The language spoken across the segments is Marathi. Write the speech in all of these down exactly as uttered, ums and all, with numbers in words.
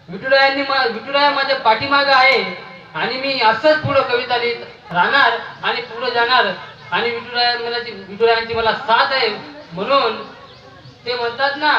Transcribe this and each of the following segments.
विठुरायांनी विठुराया माझ्या पाठीमागे आहे आणि मी असंच पुढे कविता लिहित राहणार आणि पुढे जाणार आणि विठुराया मला विठुरायांची मला साथ आहे म्हणून ते म्हणतात ना,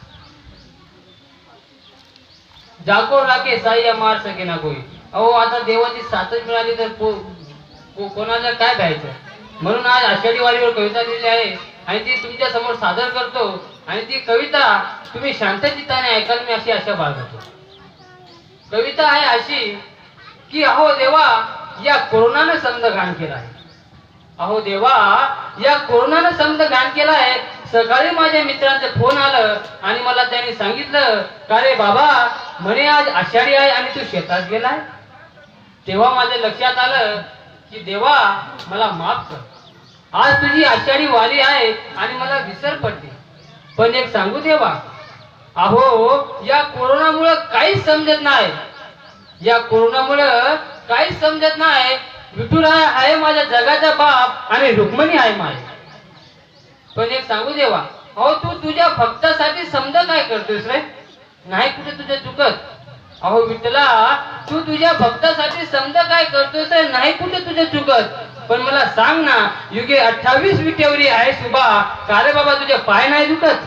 जाको राखे साह्य मार सके ना कोई. अहो आता देवाची साथच मिळाली तर को, को, कोणाला काय भ्यायचं. म्हणून आज आषाढी वारीवर कविता लिहिली आहे आणि ती तुमच्या समोर सादर करतो आणि ती कविता तुम्ही शांत चित्ताने ऐकाल मी अशी आशा बाळगतो. कविता आहे अशी की अहो देवा या कोरोनानं समज घाण केला आहे. अहो देवा या कोरोनानं समज घाण केला आहे. सकाळी माझ्या मित्रांचं फोन आलं आणि मला त्यांनी सांगितलं का रे बाबा म्हणे आज आषाढी आहे आणि तू शेतात गेलाय. तेव्हा माझ्या लक्षात आलं की देवा मला माफ कर. आज तुझी आषाढी वारी आहे आणि मला विसर पडते. पण एक सांगू देवा, अहो या कोरोनामुळे काहीच समजत नाही. या कोरोनामुळे काहीच समजत नाही. विठुराय आहे माझ्या जगाचा बाप आणि रुक्मिणी आहे माझी. पण एक सांगू देवा, अहो तू तुझ्या भक्तासाठी समज काय करतोस रे. नाही कुठे तुझ्या चुकत. अहो विठ्ठला तू तुझ्या भक्तासाठी समज काय करतोस रे. नाही कुठे तुझ्या चुकत. पण मला सांग ना, युगे अठ्ठावीस विटेवरी आहे सुबा का रे बाबा तुझे पाय नाही दुखत.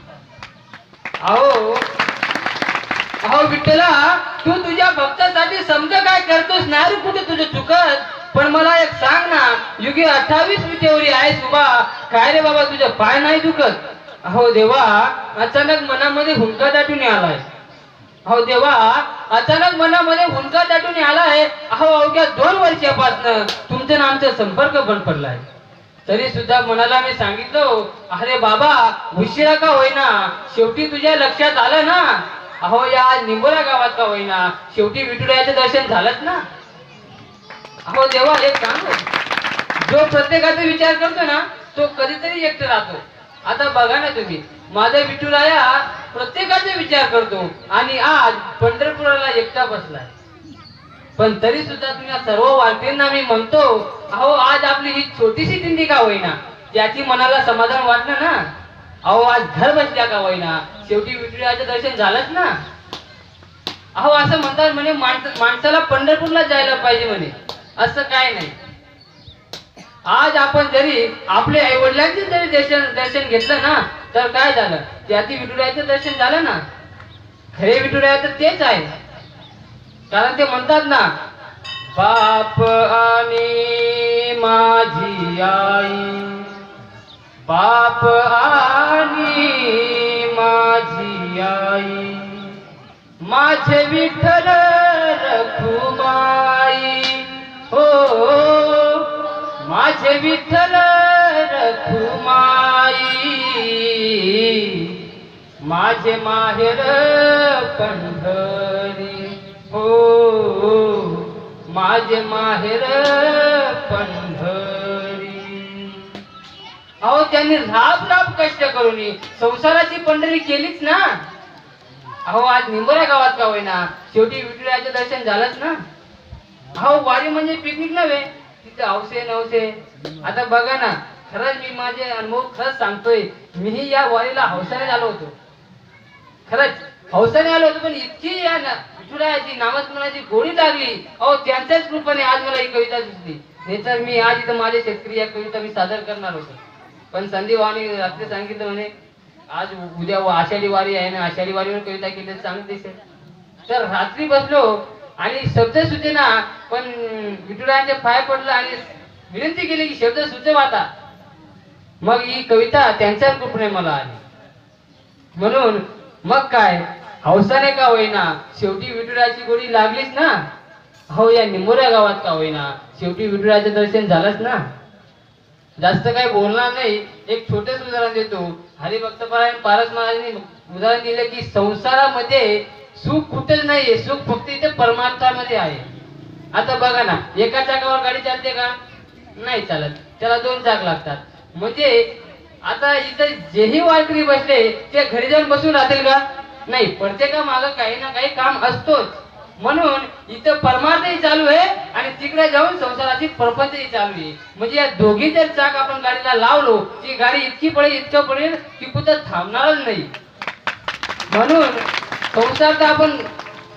अहो अहो विठ्ठला तू तुझ्या भक्तासाठी समज काय करतोस. नाही रे कुठे तुझे चुकत. पण मला एक सांग ना, युगे अठ्ठावीस विटेवरी आहे सुबा काय रे बाबा तुझे पाय नाही दुखत. अहो देवा अचानक मनामध्ये हुंका दाटून आलाय. अहो देवा अचानक मनामध्ये हुंका दाटून आलाय. अहो अवघ्या दोन वर्षापासून तुमचा आमचा संपर्क बंद पडलाय. तरी सुद्धा मनाला मी सांगितलं अरे बाबा उशिरा का होईना शेवटी तुझ्या लक्षात आलं ना. अहो या निंबोरा गावात का होईना शेवटी विठुरायाचं दर्शन झालंच ना. अहो देवा एक सांगू, जो प्रत्येकाचा विचार करतो ना तो कधीतरी एकटा राहतो. आता बघा ना तुम्ही, माझा विठुराया प्रत्येकाचा विचार करतो आणि आज पंढरपुराला एकटा बसलाय. पण तरी सुद्धा तुम्ही सर्व वारकऱ्यांना मी म्हणतो, अहो आज आपली ही छोटीशी दिंडी का होईना त्याची मनाला समाधान वाटलं ना. अहो आज घर बसल्या का होईना शेवटी विठुरायाचं दर्शन झालंच ना. अहो असं म्हणतात म्हणे माणस माणसाला पंढरपूरला जायला पाहिजे म्हणे. असं काय नाही. आज आपण जरी आपल्या आई वडिलांचे जरी दर्शन दर्शन घेतलं ना तर काय झालं, त्याची विठुरायाचं दर्शन झालं ना. खरे विठुराया तर तेच आहे. कारण ते म्हणतात ना, बाप आणि माझी आई, बाप आणि माझी आई, माझे विठ्ठल रखुमाई. हो माझे विठ्ठल रखुमाई, माझे माहेर पंढरी. हो माझे माहेर पंढरी. अहो त्यांनी राब राब कष्ट करून संसाराची पंढरी केलीच ना. अहो आज निंबोरा गावात का होईना शेवटी विठुरायाचं दर्शन झालंच ना. अहो वारी म्हणजे पिकनिक नव्हे, तिथे हौसे नवसे. आता बघा ना, खरंच मी माझे अनुभव खरंच सांगतोय. मीही या वारीला हौसाने आलो होतो. खरंच हौसाने आलो होतो. पण इतकी या विठुरायाची नामस्मरणाची गोडी लागली. अहो त्यांच्याच कृपेने आज मला ही कविता दिसली. नाही तर मी आज इथं माझे शेतकरी या कविता मी सादर करणार होतो. पण संदीप आणि रात्री सांगितलं म्हणे आज उद्या आषाढी वारी आहे ना, आषाढी वारीवर कविता केली चांगली दिसेल. तर रात्री बसलो आणि शब्द सुचेना. पण विठुरायांचे पाय पडलं आणि विनंती केली की शब्द सुचव आता. मग ही कविता त्यांच्या कृपेने मला आली. म्हणून मग काय हौसाने का होईना शेवटी विठुरायाची गोडी लागलीच ना. हो या निंबोऱ्या गावात का होईना शेवटी विठुरायाचं दर्शन झालंच ना. जास्त काही बोलणार नाही, एक छोटेच उदाहरण देतो. हरिभक्तपरायण पारस महाराजांनी उदाहरण दिलं की संसारामध्ये सुख कुठेच नाहीये, सुख फक्त इथे परमार्थामध्ये आहे. आता बघा ना, एका चाकावर गाडी चालते का? नाही चालत, त्याला दोन चाक लागतात. म्हणजे आता इथे जेही वारकरी बसले ते घरी जाऊन बसून राहतील का? नाही, प्रत्येका मागं काही ना काही काम असतोच. म्हणून इथं परमार्थही चालू आहे आणि तिकडे जाऊन संसाराची प्रपंचही चालू आहे. म्हणजे या दोघी जर चाक आपण गाडीला लावलो ती गाडी इतकी पडेल इतकं पडेल की कुठं थांबणारच नाही. म्हणून संसार तर आपण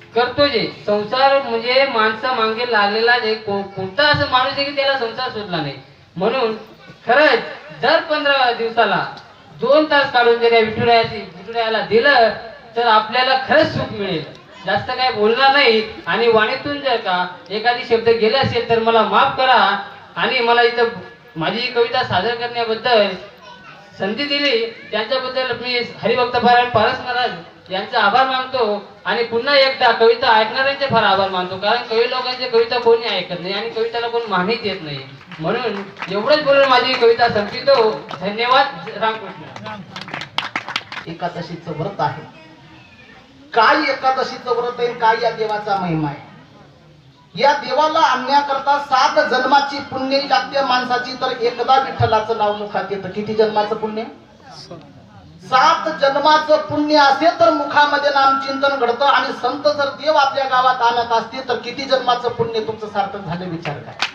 करतो जे संसार म्हणजे माणसा मागे लागलेला जे को- कोणता असं माणूस आहे की त्याला संसार सुटला नाही. म्हणून खरंच दर पंधरा दिवसाला दोन तास काढून जर या विठुरायाची विठुरायाला दिलं तर आपल्याला खरंच सुख मिळेल. जास्त काय बोलणार नाही आणि वाणीतून जर का एखादी शब्द गेले असेल तर मला माफ करा आणि मला इथं माझी कविता सादर करण्याबद्दल संधी दिली त्यांच्याबद्दल मी हरिभक्त पारायण पारस महाराज यांचा आभार मानतो आणि पुन्हा एकदा कविता ऐकणाऱ्यांचे फार आभार मानतो. कारण कवी लोकांची कविता कोणी ऐकत नाही आणि कविताला कोण मान्यच देत नाही. म्हणून एवढंच बोलून माझी कविता संपवितो. धन्यवाद. रामकृष्ण. एकादशीचं व्रत आहे. काय एकादशीचं व्रत आहे, काय या देवाचा महिमा आहे. या देवाला आणण्याकरता सात जन्माची पुण्य लागते माणसाची. तर एकदा विठ्ठलाचं नाव मुखात येतं. किती जन्माचं पुण्य? सात जन्माचं पुण्य असेल तर मुखामध्ये नामचिंतन घडतं. आणि संत जर देव आपल्या गावात आणत असतील तर किती जन्माचं पुण्य तुमचं सार्थक झालं विचार काय.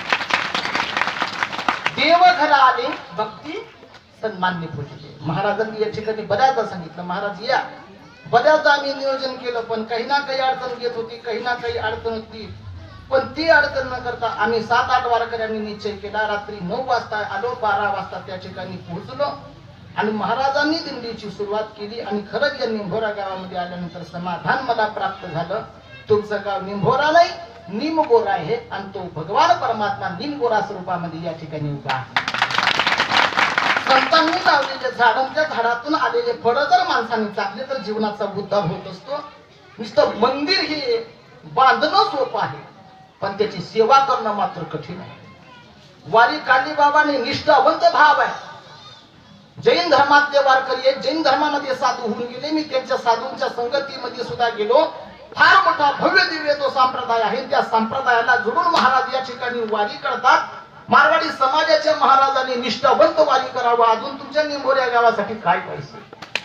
देव घरा आले भक्ती सन्मान्य पूजले. महाराजांनी या ठिकाणी बऱ्याचदा सांगितलं, महाराज या. बऱ्याचदा आम्ही नियोजन केलं पण काही ना काही अडचण येत होती, काही ना काही अडचण होती. पण ती अडचण न करता आम्ही सात आठ वारकऱ्यांनी निश्चय केला. रात्री नऊ वाजता आलो, बारा वाजता त्या ठिकाणी पोहोचलो आणि महाराजांनी दिंडीची सुरुवात केली. आणि खरंच या निंभोरा गावामध्ये आल्यानंतर समाधान मला प्राप्त झालं. तुमचं गाव निंभोरा नाही, निमगोरा आहे आणि तो भगवान परमात्मा निमगोरा स्वरूपामध्ये या ठिकाणी उभा आहे. संतांनी लावलेले झाड, त्या झाडातून आलेले फळ जर माणसाने चालले तर जीवनाचा उद्धार होत असतो. नुसतं मंदिर हे बांधणं सोपं आहे पण त्याची सेवा करणं मात्र कठीण आहे. वारी काली बाबाने निष्ठावंत भाव आहे. जैन धर्मातले वारकरी आहेत, जैन धर्मामध्ये साधू होऊन गेले. मी त्यांच्या साधूंच्या संगतीमध्ये सुद्धा गेलो. फार मोठा भव्य दिव्य तो संप्रदाय आहे. त्या संप्रदायाला जोडून महाराज या ठिकाणी वारी करतात. मारवाडी समाजाच्या महाराजांनी निष्ठावंत वारी करावं. अजून तुमच्या निंभोऱ्या गावासाठी काय पैसे.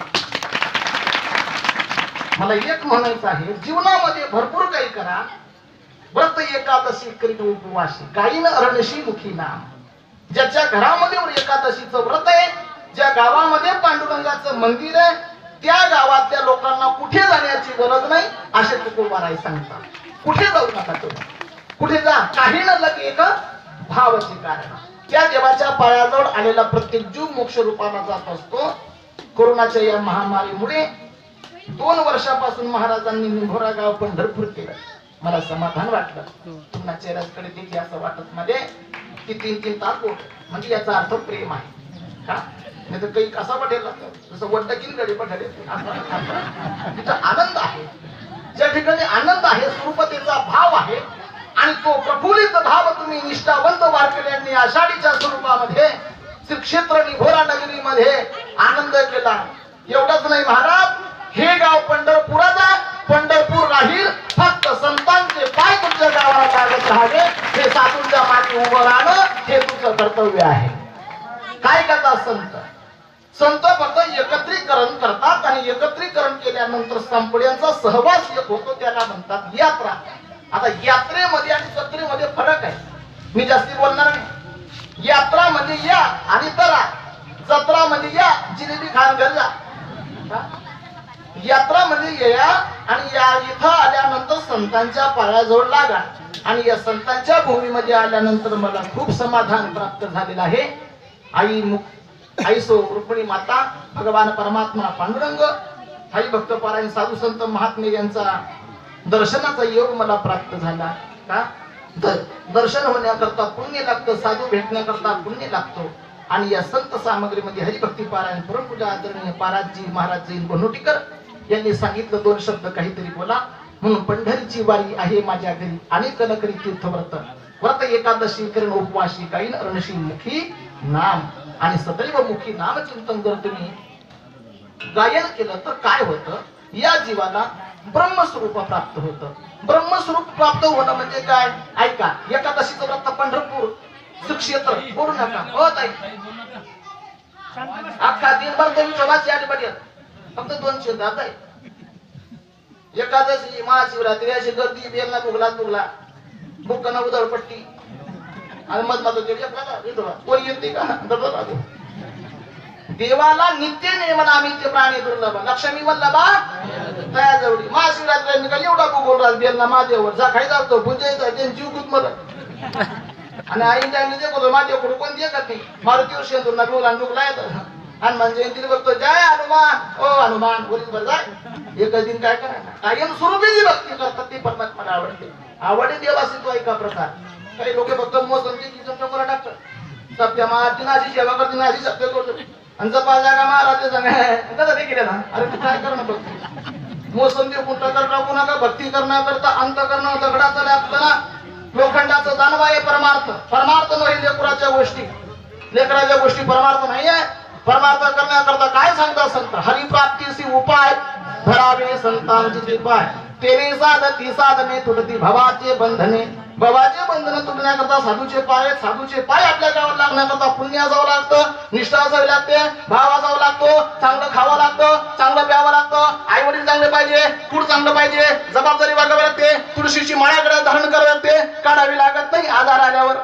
मला एक म्हणायचं आहे, जीवनामध्ये भरपूर काही करा. व्रत एकादशी करीत उपवासी, गायीन अरणशी मुखी नाम. ज्याच्या घरामध्ये एकादशीचं व्रत आहे, ज्या गावामध्ये पांडुरंगाचं मंदिर आहे, त्या गावातल्या लोकांना कुठे जाण्याची गरज नाही असे तुकोबाराय सांगतात. कुठे जाऊ नका तुम्ही, कुठे जा काही न लगे एक भावाचे कारण. त्या देवाच्या पायाजवळ आलेला प्रत्येक जीव मोक्ष रूपाला जात असतो. कोरोनाच्या या महामारीमुळे दोन वर्षापासून महाराजांनी निंभोरा गाव पंढरपूर केलं. मला समाधान वाटलं. पुन्हा चेहऱ्याकडे देखील असं वाटत मध्ये की तीन तीन तास बोट म्हणजे याचा अर्थ प्रेम आहे का. नाही तर काही कसा पटेल जसं वड्डकीन गडी पठडे. तिथं आनंद आहे. ज्या ठिकाणी आनंद आहे, स्वरूपतेचा भाव आहे आणि तो प्रफुल्लित भाव तुम्ही निष्ठावंत वारकऱ्यांनी आषाढीच्या स्वरूपामध्ये श्री क्षेत्र निभोरा नगरीमध्ये आनंद केला. एवढंच नाही महाराज, हे गाव पंढरपुराचा पंढरपूर राहील. फक्त संतांचे पाय तुमच्या गावाला लागत राहावे, हे साधूंच्या मागे उभं राहणं हे तुमचं कर्तव्य आहे. काय करतात संत? संत फक्त एकत्रीकरण करतात आणि एकत्रीकरण केल्यानंतर संपड्यांचा सहवास एक होतो, त्याला म्हणतात यात्रा. आता यात्रेमध्ये आणि जत्रेमध्ये फरक आहे. मी जास्ती बोलणार नाही. यात्रा म्हणजे या आणि तरा, जत्रा म्हणजे या जिलेबी खान घर जा. यात्रा म्हणजे या आणि या इथं आल्यानंतर संतांच्या पायाजवळ लागा. आणि या संतांच्या भूमीमध्ये आल्यानंतर मला खूप समाधान प्राप्त झालेलं आहे. आई आई सो रुक्मिणी माता, भगवान परमात्मा पांडुरंग, आई भक्त पारायण साधू संत महात्मे यांचा दर्शनाचा योग मला प्राप्त झाला. का दर्शन होण्याकरता पुण्य लागतं, साधू भेटण्याकरता पुण्य लागतो. आणि या संत सामग्रीमध्ये हरिभक्ती पारायण परमपूजा आदरणीय पाराजी महाराज जैन बनोटीकर यांनी सांगितलं दोन शब्द काहीतरी बोला. म्हणून पंढरीची वारी आहे माझ्या घरी, अनेक करी तीर्थव्रत. व्रत एकादशी करण उपवासी, काही अरणशी मुखी नाम. आणि सदैव मुखी नाम चिंतन जर तुम्ही गायन केलं तर काय होतं, या जीवाला ब्रह्मस्वरूप प्राप्त होतं. ब्रह्मस्वरूप प्राप्त होणं म्हणजे काय? ऐका, एकादशीचं व्रत पंढरपूर सुक्षेत्र बोलू नका होत आहे. अख्खा दिनभर तुम्ही प्रवासी आले पाहिजे, फक्त दोन शेतात आहे. एकादशी महाशिवरात्री अशी गर्दी, बेलना बुगला बुगला बुकना उधळपट्टी आणि मध मध कोणी येते का. देवाला नित्य नेमना नित्य प्राणी दुर्लभ, लक्ष्मी वल्लभा तयाजवळी. महाशिव महाशिवरात्री निघाल एवढा भूगोल राज बेलना माझ्यावर जा खायचा असतो पूजायचा त्यांची जीव गुदमर आणि आई टाइम जे बोलतो माझ्याकडून कोण दे करते मारुतीवर शेंदूर ना बोला डुकला येत हनुमान जयंतीला बघतो जय हनुमान ओ हनुमान बोलीत बरं जाय एक दिन काय करायला कायम स्वरूपी जी भक्ती करतात ती परमात्माला आवडते आवडे देवासी तो एका प्रकार काही लोक फक्त मोसमची किचन टोकरा टाकतात सत्य महाराज अशी सेवा करते ना अशी सत्य करतो आणि जपा जागा महाराज सांगा ते केलं ना अरे तू काय करणं बघतो मोसम देव कुठं कर टाकू नका भक्ती करण्याकरता अंत करणं दगडाचं लागतं लोखंडाचं जाणवा आहे परमार्थ परमार्थ नाही लेकराच्या गोष्टी लेकराच्या गोष्टी परमार्थ नाहीये परमार्थ करण्याकरता काय सांगता संत हरिप्राप्तीसी उपाय धरावे संतांचे उपाय तेने साध ती साधने तुटती भवाचे बंधने भवाचे बंधन तुटण्याकरता साधूचे पाय साधूचे पाय आपल्या गावाला लागण्याकरता पुण्य असावं लागतं निष्ठा असावी लागते भाव असावा लागतो चांगलं खावं लागतं चांगलं प्यावं लागतं आई वडील चांगले पाहिजे कुड चांगलं पाहिजे जबाबदारी वागावी लागते तुळशीची माळाकडे धारण करावी लागते काढावी लागत नाही आधार आल्यावर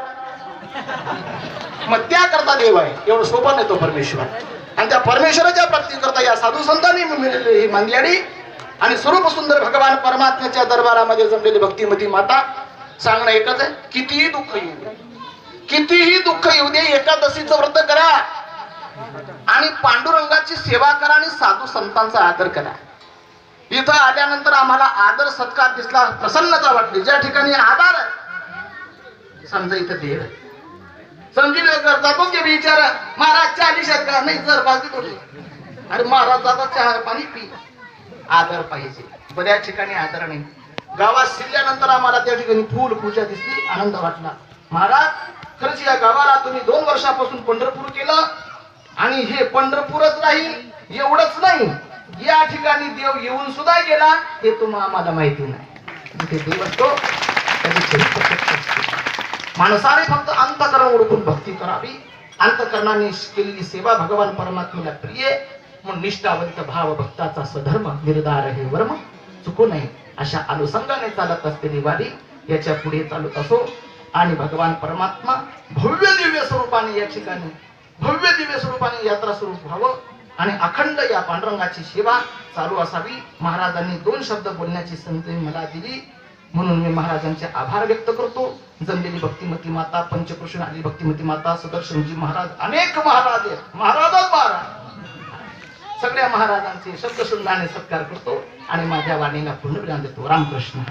मग त्या करता देव आहे एवढं सोपं नाही तो परमेश्वर आणि त्या परमेश्वराच्या प्राप्ती करता या साधू संतांनी मिळालेली ही मंदिराडी आणि स्वरूप सुंदर भगवान परमात्म्याच्या दरबारामध्ये जमलेली भक्तिमती माता सांगणं एकच आहे कितीही दुःख येऊ दे कितीही दुःख येऊ दे एकादशीचं व्रत करा आणि पांडुरंगाची सेवा करा आणि साधू संतांचा आदर करा इथं आल्यानंतर आम्हाला आदर सत्कार दिसला प्रसन्नता वाटली ज्या ठिकाणी आधार आहे समजा इथं देव आहे समजून जातो की विचार महाराज चहा दिसत का नाही जर बाजू थोडी अरे महाराज जाता चहा पाणी पी आदर पाहिजे बऱ्याच ठिकाणी आदर नाही गावात शिरल्यानंतर आम्हाला त्या ठिकाणी फूल पूजा दिसली आनंद वाटला महाराज खरंच या गावाला तुम्ही दोन वर्षापासून पंढरपूर केलं आणि हे पंढरपूरच राहील एवढंच नाही या ठिकाणी देव येऊन सुद्धा गेला हे तुम्हाला आम्हाला माहिती नाही जिथे देव असतो त्याचे चरित्र असते माणसाने फक्त अंतकरण ओळखून भक्ती करावी अंतकरणाने केलेली सेवा भगवान परमात्म्याला प्रिय म्हणून निष्ठावंत भाव भक्ताचा स्वधर्म निर्धार हे वर्म चुकू नये अशा अनुषंगाने चालत असलेली वारी याच्या पुढे चालत असो आणि भगवान परमात्मा भव्य दिव्य स्वरूपाने या ठिकाणी भव्य दिव्य स्वरूपाने यात्रा स्वरूप व्हावं आणि अखंड या पांडुरंगाची सेवा चालू असावी महाराजांनी दोन शब्द बोलण्याची संधी मला दिली म्हणून मी महाराजांचे आभार व्यक्त करतो जमलेली भक्तिमती माता पंचकृष्ण आली भक्तिमती माता सदर्शनजी महाराज अनेक महाराज आहेत महाराजच महाराज सगळ्या महाराजांचे शब्दशुद्धाने सत्कार करतो आणि माझ्या वाणीला पूर्ण विराम देतो रामकृष्ण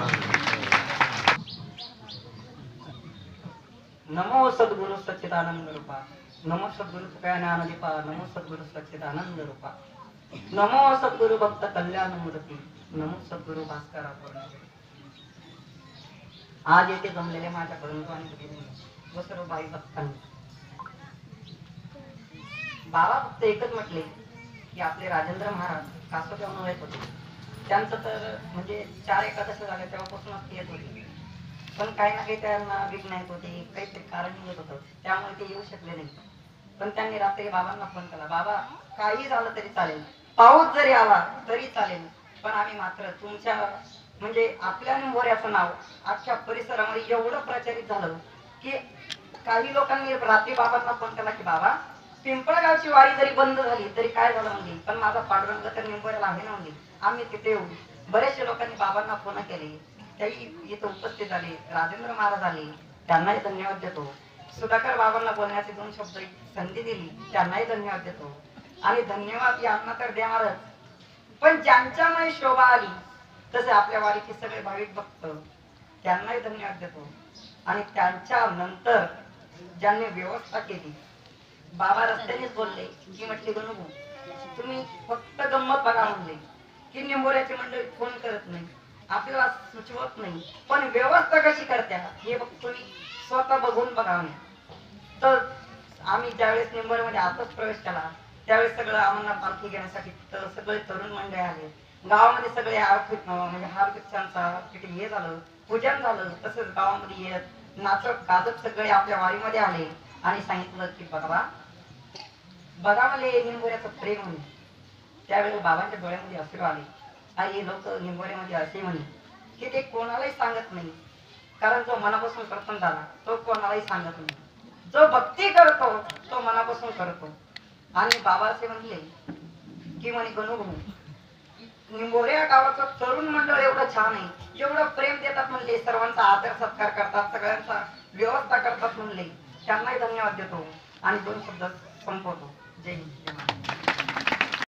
नमो सद्गुरु सच्चिदानंद रूपा नमो सद्गुरु ज्ञानाधिपा नमो सद्गुरु सच्चिदानंद रूपा नमो सद्गुरु भक्त कल्याण मूर्ती नमो सद्गुरु भास्करा पूर्ण आज येथे जमलेले माझ्याकडून व सर्व भाई भक्तांनी बाबा फक्त एकच म्हटले की आपले राजेंद्र महाराज कासोट्यावरून येत होते त्यांचं तर म्हणजे चार एकादशी झाले तेव्हापासूनच येत होते पण काही ना काही त्यांना विघ्न येत होते काहीतरी कारण येत होतं त्यामुळे ते येऊ शकले नाही पण त्यांनी रात्री बाबांना फोन केला बाबा काही झालं तरी चालेल पाऊस जरी आला तरी चालेल पण आम्ही मात्र तुमच्या म्हणजे आपल्या निंबोऱ्याचं नाव अख्ख्या परिसरामध्ये एवढं प्रचारित झालं की काही लोकांनी रात्री बाबांना फोन केला की बाबा पिंपळगावची वारी जरी बंद झाली तरी काय झालं म्हणजे पण माझा पांडुरंग तर निंबोऱ्याला आहे ना म्हणजे आम्ही तिथे येऊ बरेचशे लोकांनी बाबांना फोन केले त्याही इथं उपस्थित झाले राजेंद्र महाराज आले त्यांनाही धन्यवाद देतो सुधाकर बाबांना बोलण्याचे दोन शब्द संधी दिली त्यांनाही धन्यवाद देतो आणि धन्यवाद यांना तर देणारच पण ज्यांच्यामुळे शोभा आली तसे आपल्या वारीचे सगळे भाविक भक्त त्यांनाही धन्यवाद देतो आणि त्यांच्या नंतर ज्यांनी व्यवस्था केली बाबा रस्त्यानेच बोलले की म्हटले गणू तुम्ही फक्त गंमत बघा म्हणले की निंबोऱ्याचे मंडळी फोन करत नाही आपल्याला सुचवत नाही पण व्यवस्था कशी करत्या हे तुम्ही स्वतः बघून बघा तर आम्ही ज्यावेळेस निंबोऱ्यामध्ये आताच प्रवेश केला त्यावेळेस सगळं आम्हाला पालखी घेण्यासाठी सगळे तरुण मंडळी आले गावामध्ये सगळे म्हणजे हार वृक्षांचा हे झालं पूजन झालं तसंच गावामध्ये येत नाचत गाजत सगळे आपल्या वारीमध्ये आले आणि सांगितलं की बघा बघा मला निंबोऱ्याचं प्रेम म्हणे त्यावेळेस बाबांच्या डोळ्यामध्ये अश्रू आले आई लोक निंबोऱ्यामध्ये असे म्हणे की ते कोणालाही सांगत नाही कारण जो मनापासून प्रसन्न झाला तो कोणालाही सांगत नाही जो भक्ती करतो तो मनापासून करतो आणि बाबा असे म्हणले की म्हणे गणू निंबोरे या गावाचं तरुण मंडळ एवढं छान आहे, एवढं प्रेम देतात म्हणले, सर्वांचा आदर सत्कार करतात, सगळ्यांचा व्यवस्था करतात म्हणले, त्यांनाही धन्यवाद देतो आणि दोन शब्द संपवतो. जय हिंद, जय महाराष्ट्र.